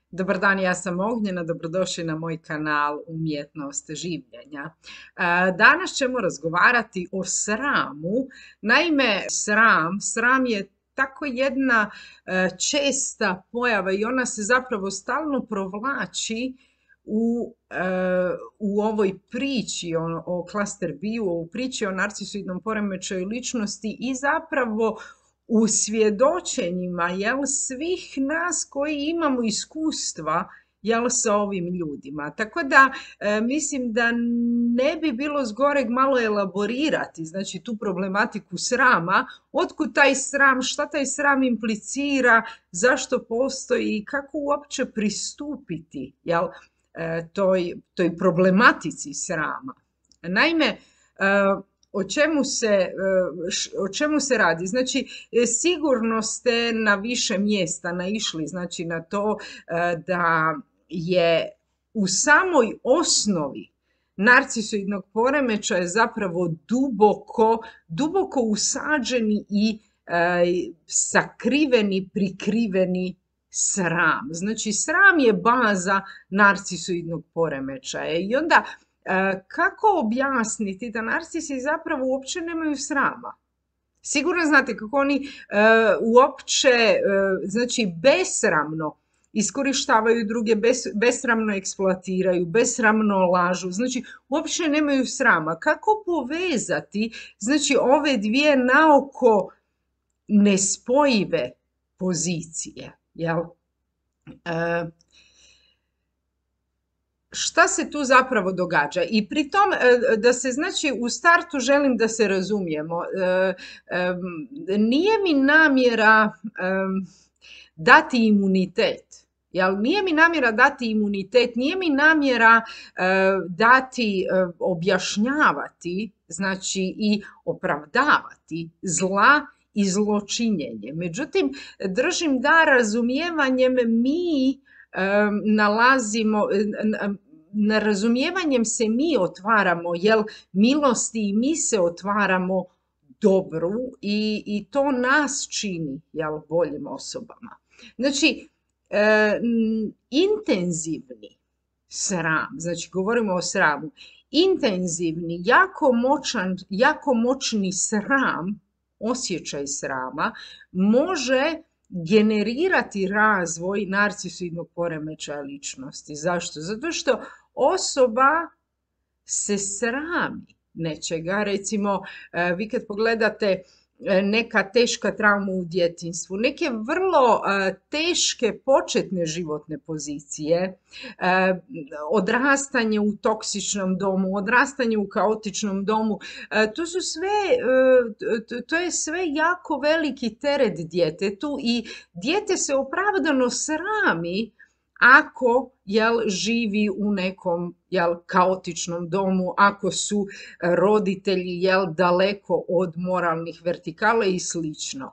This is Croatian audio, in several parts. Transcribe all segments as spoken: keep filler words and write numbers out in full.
Dobar dan, ja sam Ognjena, dobrodošli na moj kanal Umjetnost življenja. E, Danas ćemo razgovarati o sramu. Naime, sram, sram je tako jedna e, česta pojava i ona se zapravo stalno provlači u, e, u ovoj priči o, o klaster biju, u priči o narcisoidnom poremećaju ličnosti i zapravo u svjedočenjima jel, svih nas koji imamo iskustva jel, sa ovim ljudima. Tako da e, mislim da ne bi bilo zgoreg malo elaborirati znači, tu problematiku srama, otkud taj sram, šta taj sram implicira, zašto postoji i kako uopće pristupiti jel, e, toj, toj problematici srama. Naime, e, O čemu se, o čemu se radi? Znači, sigurno ste na više mjesta naišli znači, na to da je u samoj osnovi narcisoidnog poremećaja zapravo duboko, duboko usađeni i sakriveni, prikriveni sram. Znači, sram je baza narcisoidnog poremećaja i onda kako objasniti da narcisi zapravo uopće nemaju srama? Sigurno znate kako oni uh, uopće, uh, znači besramno iskorištavaju druge, bes, besramno eksploatiraju, besramno lažu, znači uopće nemaju srama. Kako povezati znači ove dvije naoko nespojive pozicije? Jel? Uh, Šta se tu zapravo događa? I pri tom da se znači u startu želim da se razumijemo. Nije mi namjera dati imunitet. Jel? Nije mi namjera dati imunitet, nije mi namjera dati, objašnjavati, znači i opravdavati zla i zločinjenje. Međutim, držim da razumijevanjem mi nalazimo, na razumijevanjem se mi otvaramo, jel, milosti i mi se otvaramo dobru i, i to nas čini, jel, boljim osobama. Znači, e, intenzivni sram, znači govorimo o sramu, intenzivni, jako moćan, jako moćni sram, osjećaj srama, može generirati razvoj narcisoidnog poremećaja ličnosti. Zašto? Zato što osoba se srami nečega. Recimo, vi kad pogledate neka teška trauma u djetinjstvu, neke vrlo teške početne životne pozicije, odrastanje u toksičnom domu, odrastanje u kaotičnom domu, to su sve, to je sve jako veliki teret djetetu i dijete se opravdano srami ako jel, živi u nekom jel, kaotičnom domu, ako su roditelji jel, daleko od moralnih vertikala i slično.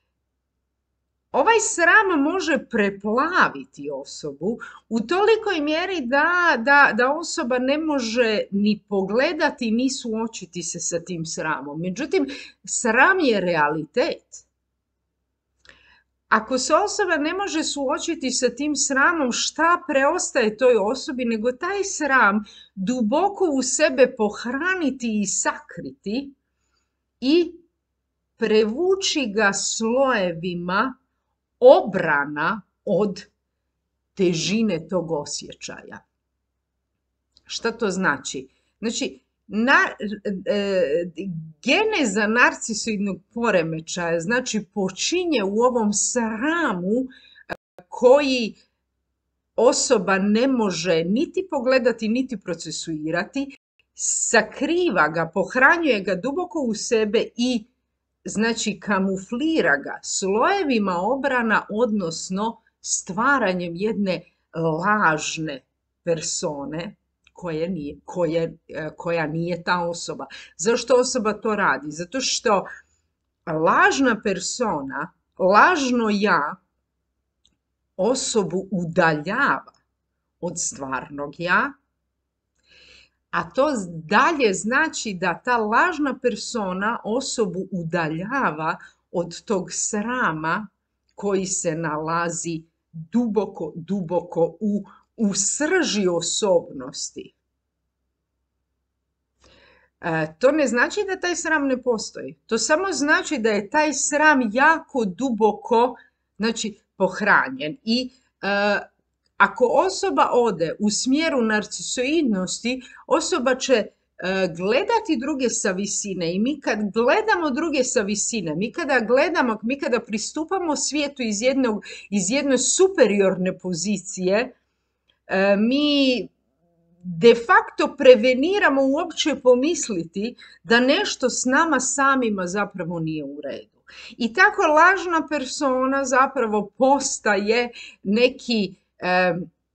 Ovaj sram može preplaviti osobu u tolikoj mjeri da, da, da osoba ne može ni pogledati ni suočiti se sa tim sramom. Međutim, sram je realitet. Ako se osoba ne može suočiti sa tim sramom, šta preostaje toj osobi nego taj sram duboko u sebe pohraniti i sakriti i prevući ga slojevima obrana od težine tog osjećaja. Šta to znači? Znači, Na, e, geneza narcisoidnog poremećaja znači počinje u ovom sramu koji osoba ne može niti pogledati niti procesuirati, sakriva ga, pohranjuje ga duboko u sebe i znači kamuflira ga slojevima obrana, odnosno stvaranjem jedne lažne persone Koje nije, koje, koja nije ta osoba. Zašto osoba to radi? Zato što lažna persona, lažno ja, osobu udaljava od stvarnog ja, a to dalje znači da ta lažna persona osobu udaljava od tog srama koji se nalazi duboko, duboko u, u srži osobnosti, E, to ne znači da taj sram ne postoji. To samo znači da je taj sram jako duboko, znači, pohranjen. I e, ako osoba ode u smjeru narcisoidnosti, osoba će e, gledati druge sa visine. I mi kad gledamo druge sa visine, mi kada gledamo, mi kada pristupamo svijetu iz, jednog, iz jedne superiorne pozicije, e, mi de facto preveniramo uopće pomisliti da nešto s nama samima zapravo nije u redu. I tako lažna persona zapravo postaje neki, eh,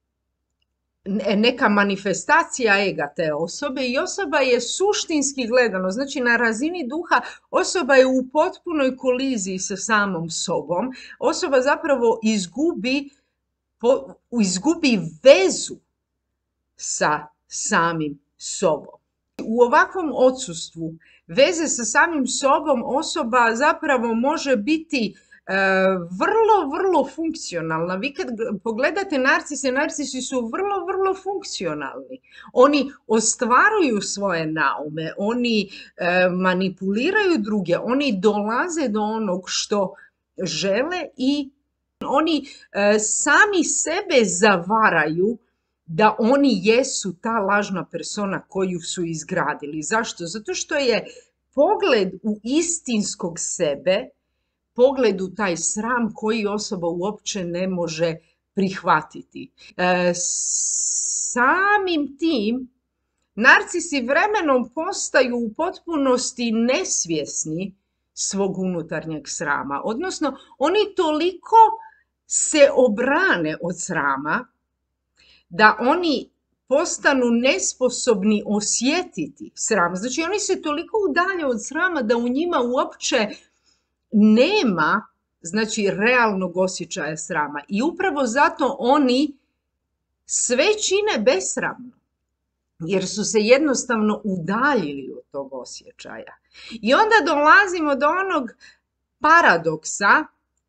neka manifestacija ega te osobe i osoba je suštinski gledano, znači na razini duha, osoba je u potpunoj koliziji sa samom sobom. Osoba zapravo izgubi, po, izgubi vezu sa samim sobom. U ovakvom odsustvu veze sa samim sobom osoba zapravo može biti e, vrlo, vrlo funkcionalna. Vi kad pogledate narcise, narcisi su vrlo, vrlo funkcionalni. Oni ostvaruju svoje naume, oni e, manipuliraju druge, oni dolaze do onog što žele i oni e, sami sebe zavaraju da oni jesu ta lažna persona koju su izgradili. Zašto? Zato što je pogled u istinskog sebe, pogled u taj sram koji osoba uopće ne može prihvatiti. E, samim tim, narcisi vremenom postaju u potpunosti nesvjesni svog unutarnjeg srama. Odnosno, oni toliko se obrane od srama, da oni postanu nesposobni osjetiti sram. Znači, oni se toliko udalje od srama da u njima uopće nema, znači, realnog osjećaja srama. I upravo zato oni sve čine besramno, jer su se jednostavno udaljili od tog osjećaja. I onda dolazimo do onog paradoksa,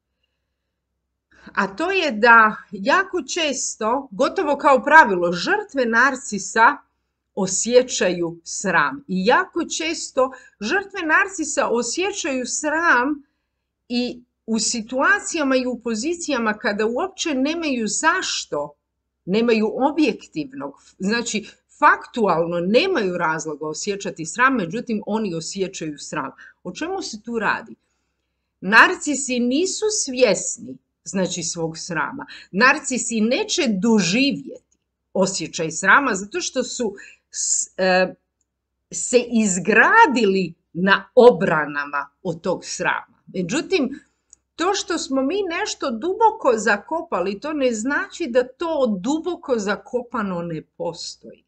a to je da jako često, gotovo kao pravilo, žrtve narcisa osjećaju sram. I jako često žrtve narcisa osjećaju sram i u situacijama i u pozicijama kada uopće nemaju zašto, nemaju objektivnog, znači faktualno nemaju razloga osjećati sram, međutim oni osjećaju sram. O čemu se tu radi? Narcisi nisu svjesni, znači, svog srama. Narcisi neće doživjeti osjećaj srama zato što su e, se izgradili na obranama od tog srama. Međutim, to što smo mi nešto duboko zakopali, to ne znači da to duboko zakopano ne postoji.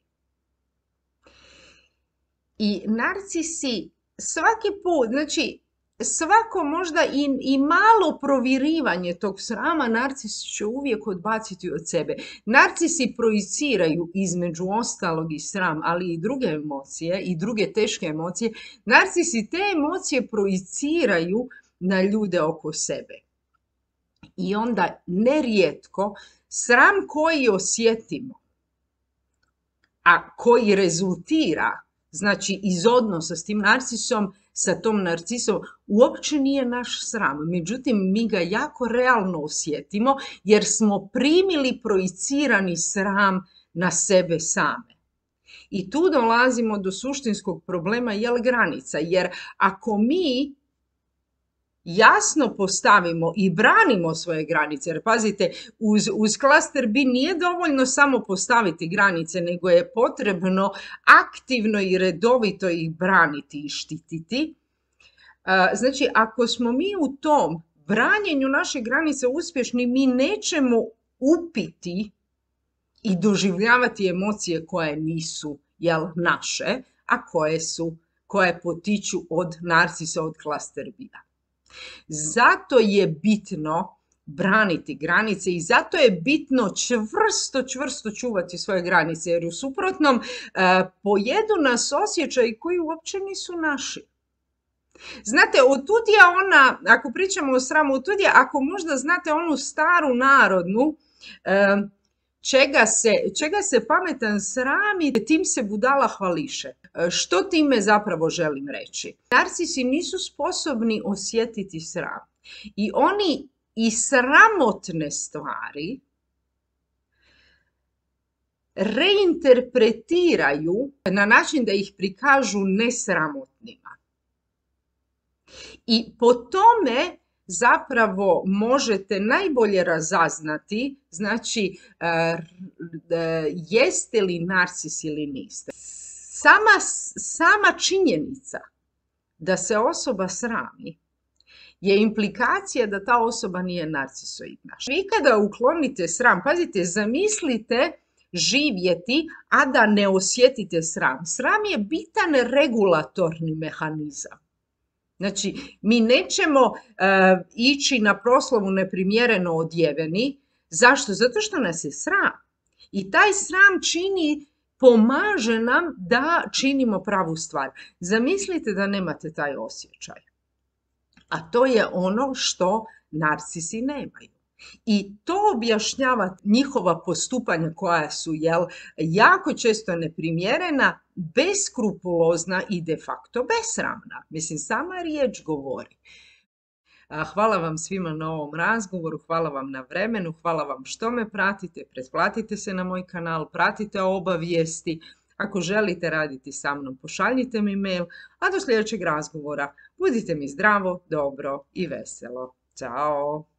I narcisi svaki put, znači, svako možda i, i malo provirivanje tog srama narcisi će uvijek odbaciti od sebe. Narcisi projiciraju između ostalog i sram, ali i druge emocije i druge teške emocije. Narcisi te emocije projiciraju na ljude oko sebe. I onda nerijetko sram koji osjetimo, a koji rezultira, znači, iz odnosa s tim narcisom, sa tom narcisom, uopće nije naš sram. Međutim, mi ga jako realno osjetimo jer smo primili projicirani sram na sebe same. I tu dolazimo do suštinskog problema, jel, granica. Jer ako mi jasno postavimo i branimo svoje granice, jer pazite, uz, uz klaster B nije dovoljno samo postaviti granice, nego je potrebno aktivno i redovito ih braniti i štititi. Znači, ako smo mi u tom branjenju naše granice uspješni, mi nećemo upiti i doživljavati emocije koje nisu, jel, naše, a koje su, koje potiču od narcisa, od klaster B-a. Zato je bitno braniti granice i zato je bitno čvrsto, čvrsto čuvati svoje granice, jer u suprotnom uh, pojedu nas osjećaji koji uopće nisu naši. Znate, otud je ona, ako pričamo o sramu, otud je, ako možda znate onu staru narodnu, e, čega se, čega se pametan srami, tim se budala hvališe. E, što time zapravo želim reći? Narcisi nisu sposobni osjetiti sram. I oni i sramotne stvari reinterpretiraju na način da ih prikažu nesramotnima. I po tome zapravo možete najbolje razaznati, znači, jeste li narcis ili niste. Sama, sama činjenica da se osoba srami je implikacija da ta osoba nije narcisoidna. Vi kada uklonite sram, pazite, zamislite živjeti, a da ne osjetite sram. Sram je bitan regulatorni mehanizam. Znači, mi nećemo uh, ići na proslavu neprimjereno odjeveni. Zašto? Zato što nas je sram. I taj sram čini, pomaže nam da činimo pravu stvar. Zamislite da nemate taj osjećaj. A to je ono što narcisi nemaju. I to objašnjava njihova postupanja koja su, jel, jako često neprimjerena, beskrupulozna i de facto besramna. Mislim, sama riječ govori. Hvala vam svima na ovom razgovoru, hvala vam na vremenu, hvala vam što me pratite, pretplatite se na moj kanal, pratite obavijesti. Ako želite raditi sa mnom, pošaljite mi mail, a do sljedećeg razgovora budite mi zdravo, dobro i veselo. Ćao!